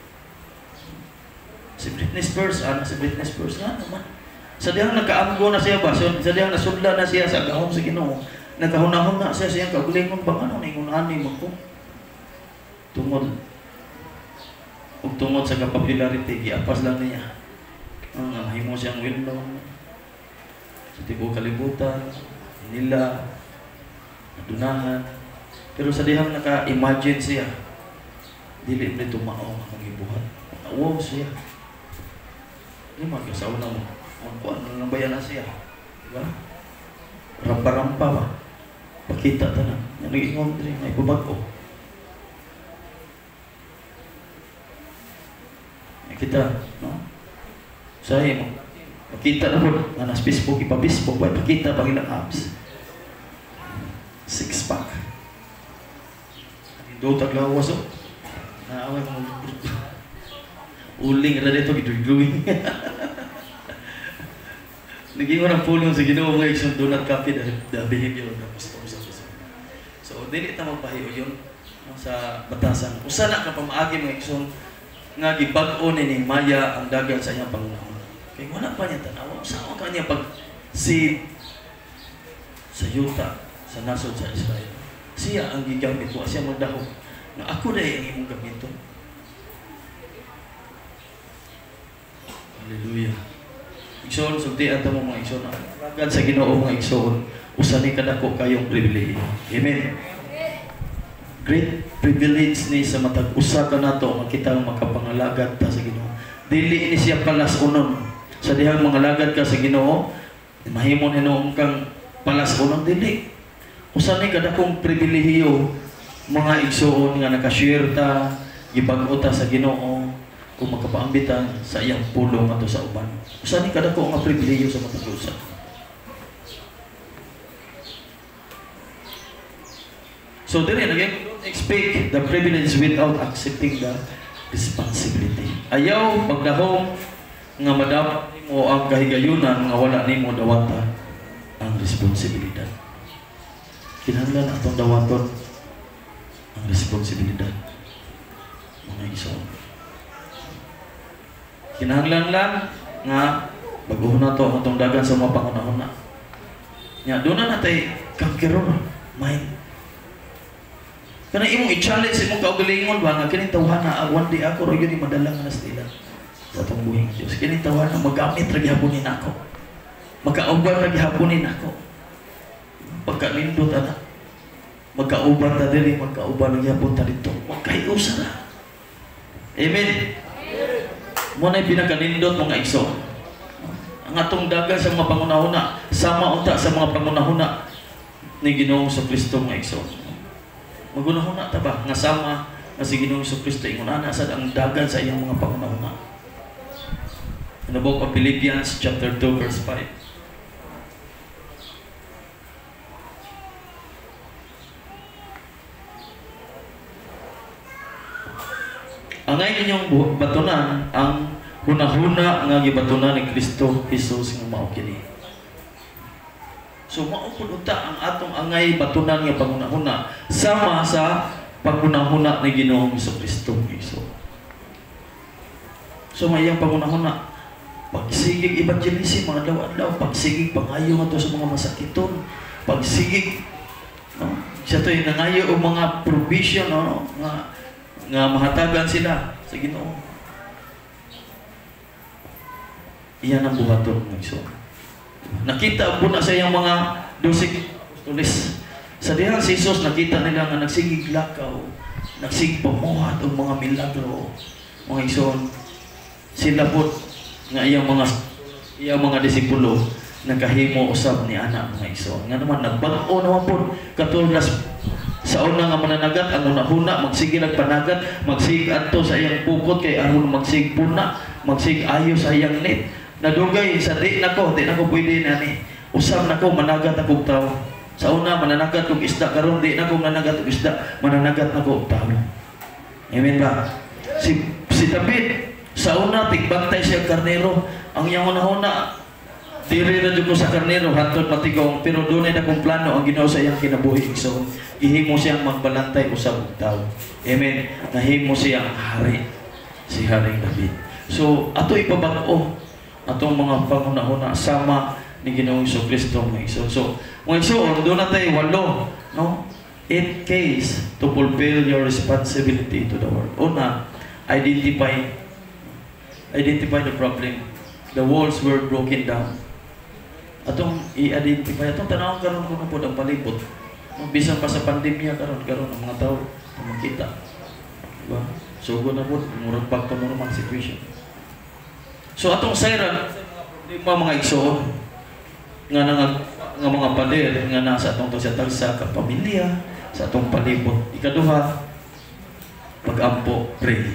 Si Britney Spears, ano si Britney Spears nga naman. Sa dihang nagkaamgo na siya ba, sa dihang nasudla na siya sa gahom sa Ginoo, nagkahunahon na siya siyang kaugalingon bang ano, ingon-anay mo ko. Tungod ug tungod sa popularity giapas lang niya ang uh, himo siyang window sa tibuok kalibutan nila adunahan, pero sa dihang naka-imagine siya dili nito mao ang gibuhat, awaw siya ni magkasaw na mo magkuan lang bayan na siya, diba? Rampa-rampa ba pakita tanan nga nag-ingon rin na ipabago. Kita, no? Saya mo, makita na po, nga nas Facebook, ipa-Facebook, ba, pakita pag ilang apps. Six pack. Do taglawas, oh. Naaway mo, uling na dito, gidugluing. Naging mo ng pulong sa Ginoo mga isang donut coffee, the behavior of the pastor sa Ginoo. So, dili ta magpahiyo yun sa batasan. Usa na ka pamaagi mga isang nga gibag-o ni Maya ang dagan sa iyang pangunahon. Kay wala pa niya tanaw sa kanya pag si sa yuta sa nasod sa Israel. Siya ang gigamit ko, siya magdahom. Nga ako dahil ang imong gamiton. Hallelujah. Igsoon, sugdian ta mo mga igsoon. Agad sa Ginoo mga igsoon, usa ni kadako kayong pribilehiyo. Amen. Great privilege ni sa matag usa ka nato makita ang makapangalagad ta sa Ginoo. Dili ini siya palas unon. Sa dihang mangalagad ka sa Ginoo, mahimon hinuon kang palas unon dili. Usa ni kadakong pribilehiyo mga igsoon nga naka-share ta, gibag-o ta sa Ginoo kung makapaambitan sa iyang pulong ato sa uban. Usa ni kadako nga pribilehiyo sa matag usa. So there again, don't expect the privilege without accepting the responsibility. Ayaw pagdahom nga madawat nimo ang kahigayunan nga wala nimo dawatan ang responsibilidad. Kinahanglan atong dawaton ang responsibilidad. Mga igsoon. Kinahanglan lang nga baguhon na to ang atong dagan sa mga pangunahon. Nya doon na natay kagkiro mind. Kana imong i-challenge imong kaugalingon ba nga kining tawhana one day ako ro gyud madala nga nastila sa atong buhing Dios. Kining tawhana magamit ra gihaponin nako. Magkauban ra gihaponin nako. Pagkalindot ana. Magkauban ta diri, magkauban ra gihapon ta dito. Magkayusa ra. Amen. Mo na pinakanindot mga igsoon. Ang atong dagan sa mga pangunahuna sama unta sa mga pangunahuna ni Ginoong Kristo mga igsoon. Magunahon na ta ba nga sama nga si Ginoong Kristo ingon ana sad ang dagan sa iyang mga pangunahuna. In the book of Philippians chapter two verse five. Angay ninyong batunan ang hunahuna nga gibatunan ni Kristo Jesus nga mao kini. So maupod unta ang atong angay batunan nga pangunahuna sama sa pangunahuna ni Ginoong Kristo Jesus. So mayang pangunahuna pagsigig evangelism mga adlaw-adlaw, pagsigig pangayo ngadto sa mga masakiton, pagsigig no, siya to'y nangayo og mga provision no, nga nga mahatagan sila sa Ginoo. Iyan ang buhaton ng igsoon. Nakita po na sa iyang mga dosig apostoles. Sa dihang si Jesus nakita nila nga nagsigig lakaw, nagsigig pamuhat og mga milagro. Mga igsoon, sila po nga iyang mga iyang mga disipulo nagkahimo usab ni ana mga igsoon. Nga naman nagbag-o naman po katulas sa una nga mananagat ang una-huna magsige nagpanagat magsig adto sa iyang pukot kay aron magsig puna magsig ayo sa iyang net nadugay sa di nako di nako pwede na ni Usab nako managat ako og tawo. Sa una mananagat kog isda, karon di na ko mananagat og isda, mananagat nako og tawo. Amen ba? Si si David sa una tigbantay siya karnero. Ang iyang una-una diri na jud ko sa karnero hantod matigong, pero dunay na kong plano ang Ginoo sa iyang kinabuhi. So gihimo siyang magbalantay usab og tawo. Amen. Nahimo siyang hari, si Haring David. So ato ipabag-o atong mga panguna-una sama ni Ginoong Jesucristo mga igsoon. So mga igsoon, doon na tayo walo, no? Eight keys to fulfill your responsibility to the world. Una, identify identify the problem. The walls were broken down. Atong i-identify, atong tanawang karon ko na po ang palibot. Bisan pa sa pandemya karon karon ang mga tao makita. Diba? So go na po, murag back to normal situation. So atong sayran problema mga igsoon nga nga nga mga pader nga nasa atong to sa tagsa ka pamilya sa atong palibot. Ikaduha, pag-ampo, pray.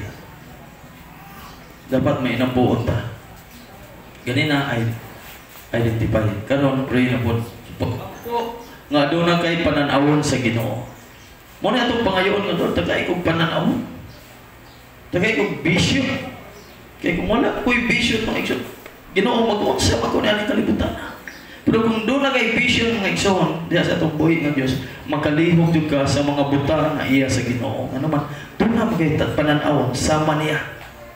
Dapat may inampuon ta. Ganina ay identify. Karon pray na po. Pag-ampo nga doon na kay pananawon sa Ginoo. Mo na atong pangayoon nga doon, tagay kong pananawon. Tagay kong bisyo. Kaya kung wala ko'y vision mga igsoon, Ginoo mag-unsa ako na ang kalibutan. Pero kung doon na kay vision mga igsoon, diya sa itong buhay ng Diyos, makalihog yung ka sa mga buta na iya sa Ginoo. Ano man, doon na magay pananaw, sama niya.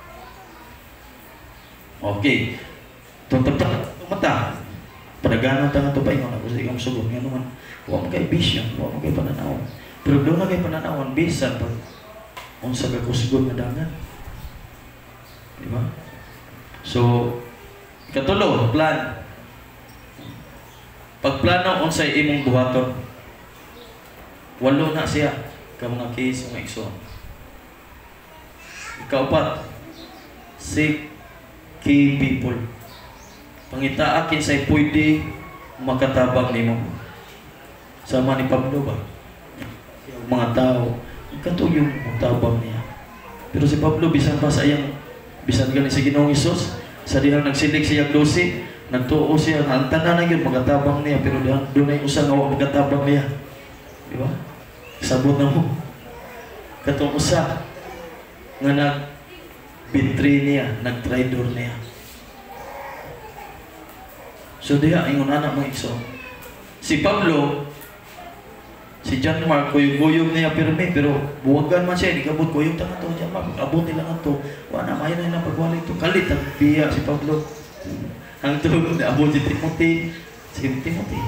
Okay. Tuntag-tag, tumata. Padaganan ta nga ito pa ingon ako sa iyong sugon. Ano man, huwag mo kay vision, huwag mo kay pananaw. Pero doon na kay pananaw, bisan pag unsa ka kusugon na dangan. Diba? So, ikatulo, plan. Pagplano unsay imong buhaton. Walo na siya ka mga case mga igsoon. Ikaupat, seek key people. Pangitaa kinsay pwede makatabang nimo. Sama ni Pablo ba? Mga tao, katuyong matabang niya. Pero si Pablo bisan pa sa iyang bisan gani sa Ginoong Hesus, sa dihang nagsilig siya dosi, nagtuo siya na ang tanan na yun magatabang niya, pero doon ay usa nga wa magatabang niya. Di ba? Sabot na mo. Katong usa nga nag betray niya, nag-traidor niya. So diha ingon anak mga igsoon. Si Pablo, si John Mark, kuyog-kuyog niya pirmi, pero buwagan man siya, di kabot kuyog tangan to, John Mark, abot nila nga to, wala mayo na yung pagwali to, kalit ang biya si Pablo. Ang tulog na abot si Timothy, si Timothy.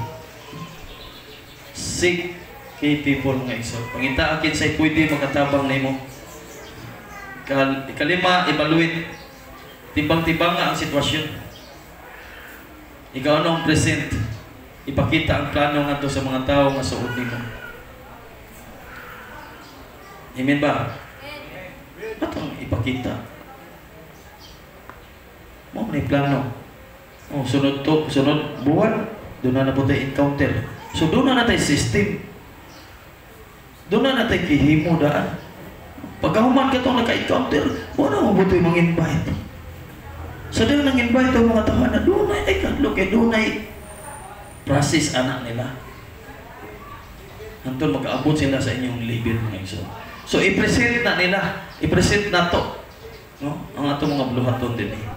Seek kay people mga igsoon. Pangita akin sa'y pwede makatabang na mo. Ikalima, evaluate. Timbang-timbang nga ang sitwasyon. Ikaw anong present, ipakita ang plano nga to sa mga tao nga suod nimo. Amen ba? Atong ipakita. Mo may plano. Oh, sunod to, sunod buwan, doon na na po tayo encounter. So doon na na tayo system. Doon na na tayo kihimo daan. Pagkahuman ka itong naka-encounter, wala mo buto yung mga invite. Sa doon nang invite ang mga tao na doon ay kadlo kay doon ay process anak nila. Antol mag-aabot sila sa inyong level mga igsoon. So i-present na nila, i-present na to, no? Ang atong mga bluhaton din eh.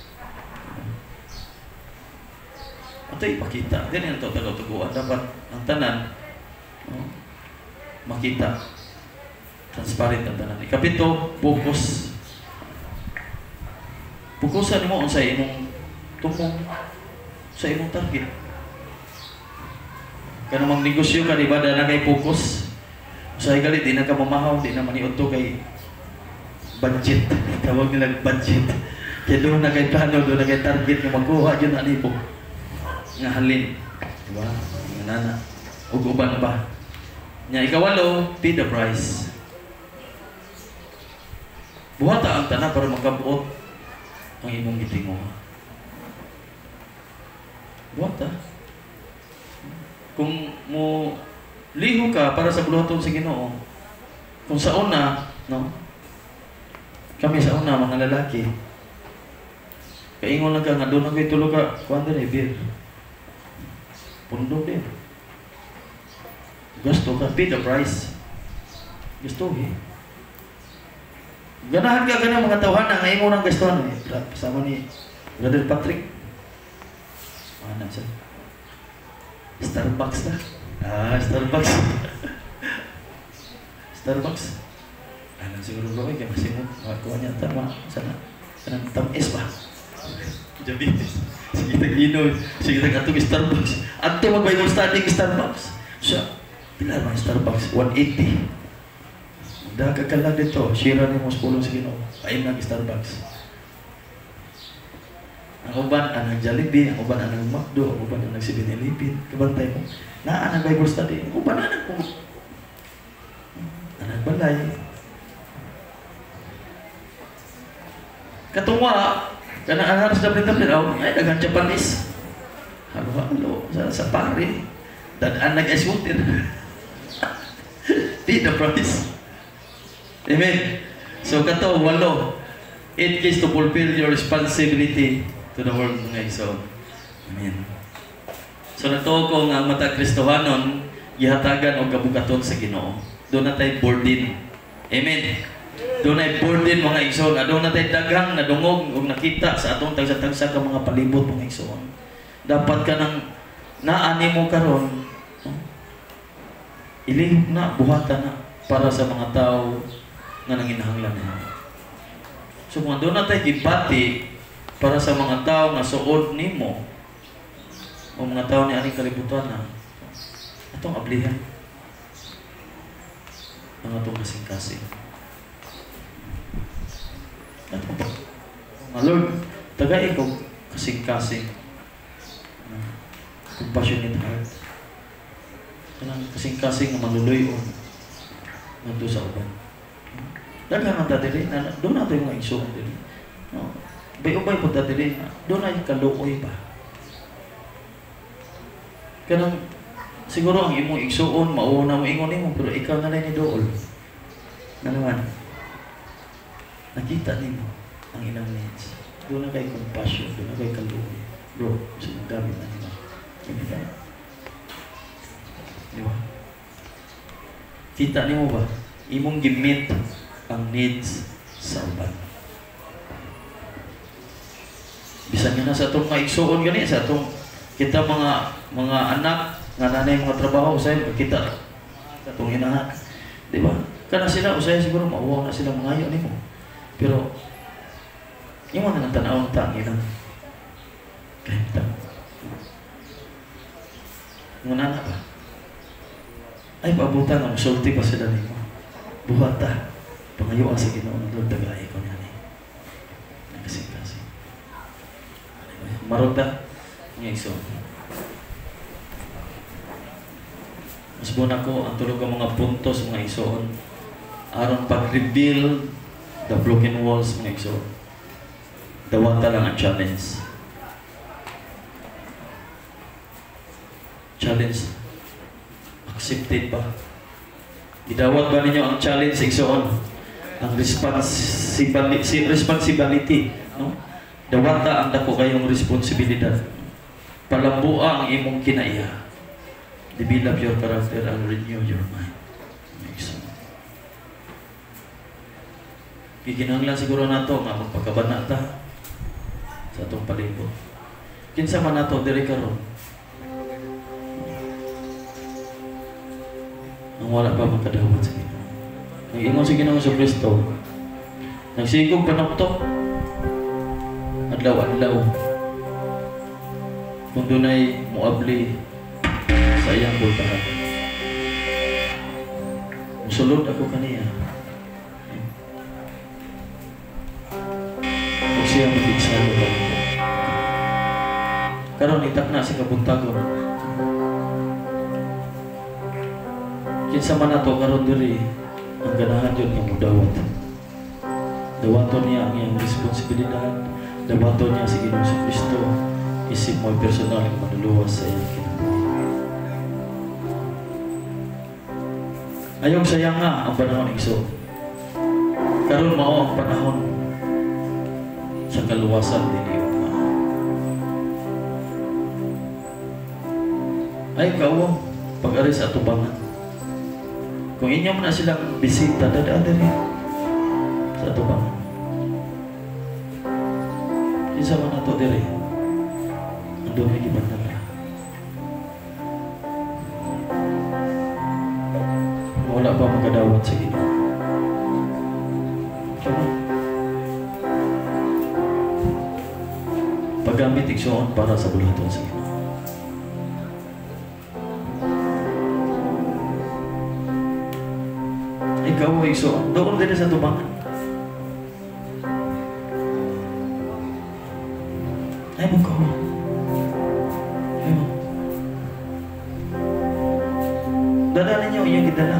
Ato ipakita, din ito taga-tuguan dapat ang tanan, no? Makita, transparent ang tanan. Ikapito, focus. Fokusan mo sa imong tumong sa imong target. Kaya namang negosyo ka, di ba, na kay focus. Sa ikalit, di na ka mamahaw, di na maniot to kay budget. Tawag nila budget. Kaya doon na kay plano, doon na kay target nga magkuha, yun na lipo. Nga halin. Di ba? Nga nana. O uban ba? Nga ikawalo, pay the price. Buhata ang tanan para magkabuot ang imong gitingo. Buhat ah. Kung mo liho ka para sa buluhaton sa Ginoo, kung sa una, no? Kami sa una, mga lalaki, kaingon lang ka nga, doon ako itulog ka, kuwan din eh, beer. Pundok din. Gusto ka, pay the price. Gusto eh. Ganahan ka ganang mga tawhana, ngayon mo nang gustuhan eh. Kasama ni Brother Patrick. Ano siya? Starbucks na. Ah, Starbucks. Starbucks. Ano siguro bro, kaya kasi mo, makakuha niya, tama, sana, sana tamis ba? Jadi, sige tag-ino, sige tag-atong Starbucks. Ato mag-Bible study Starbucks. Siya, pila naman Starbucks? one eighty. Dagagalan dito, shira ni mo sepuluh sa Ginoo. Pain nag Starbucks. Ang uban anang Jollibee, ang uban anang McDo, ang uban anang seven eleven. Kabantay mo. Naa nang Bible study. Ang uban anang po. Anang balay. Katungwa, kana ang haros dapat dapat daw, ay dagang Japanese. Halo halo sa sa pare. Dan anak esmutin. Tidak practice. Amen. So kato walo, it is to fulfill your responsibility to the world mga igsoon. Amen. So nato ko nga mata Kristohanon gihatagan og kabugaton sa Ginoo. Doon na tay burden. Amen. Doon ay burden mga igsoon. Doon na tay daghang nadungog ug nakita sa atong tagsa-tagsa ka mga palibot mga igsoon. Dapat ka nang naani mo karon. Ilihok na, buhatan na para sa mga tao nga nanginahanglan niya. So kung doon natin gibati para sa mga tao nga suod nimo o mga tao ni aning kalibutan na atong ablihan ang atong kasing-kasing. Atong pa, mga Lord, tagay ko kasing-kasing uh, compassionate heart. Kanang kasing-kasing na maluluyon nandun sa uban. Daghan ang dadili, na doon natin yung mga igsoon din. No? Bay-ubay po dadili, doon na yung kaluoy ba? Kanang, siguro ang imong igsoon, mauna mo ingon mo, pero ikaw na lang ni dool. Na naman, nakita nimo ang ilang needs. Doon na kayo compassion, doon na kayo kaluoy. Bro, sinagamit na nila. Hindi ba? Di ba? Kita nimo ba? Imong gimit ang needs sa uban. Bisan nga na sa itong maigsoon gani, sa itong kita mga mga anak nga nanay mga trabaho, usay kita sa itong inahan. Di ba? Kana sila, usay siguro mauwaw na sila mga ayo nimo. Pero, yung mga nang tanawang tangi lang. Kahit tang. Muna na ba? Ay, paabutan ang sulti pa sila nimo. Buhata. Pangayo sa Ginoo ng Lord, tagay ko niya ni. Nagkasing-kasing. Marunta niya iso. Mas buna ko ang tulog ang mga puntos mga isoon. Aron pag-rebuild the broken walls mga isoon. Dawata lang ang challenge. Challenge. Accepted ba? Idawat ba ninyo ang challenge sa igsoon? Ang responsibility, responsibility no? Dawata ang dako kayong responsibilidad. Palambua ang imong kinaiya. Develop your character and renew your mind. Giginahanglan siguro nato nga magpakabana ta sa atong palibot. Kinsa man nato diri karon? Ang wala pa makadawat sa Ginoo. Nag-ingon sa Ginoo sa Kristo. Nagsigog panuktok. Adlaw-adlaw. Kung dunay muabli sa iyang bultahan. Musulod ako kaniya. Kung siya mabigsalo ba? Karon itak na si kabuntagon. Kinsa man nato karon diri ang ganahan yun yung dawat. Dawaton niya ang iyang responsibilidad. Dawaton niya si Ginoo sa Kristo. Isip mo personal ang manuluwas sa iyang kinabuhi. Ayong sayang nga ang panahon igsoon. Karon mao ang panahon sa kaluwasan din iyong mga. Ay kawo, pag-ari sa atubangan. Kung inyo na silang bisita, dadaan diri sa atubangan. Isa man na to diri. Ando may gibatan na. Wala pa magkadawat sa Ginoo. Okay. Paggamit igsoon para sa bulaton sa Ginoo. Ikaw ay igsoon, doon din sa tubangan. Ay mo ko. Ay mo. Dadalhin niyo iyong gidala.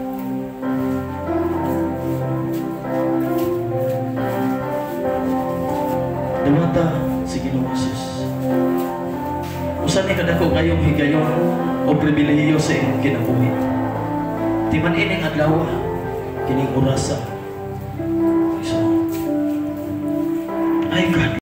Dumata si Ginoong Jesus. Usan ni kadako kayong higayon o pribilehiyo sa inyong kinabuhi. Timan ining adlaw, kining orasa. So, ay God.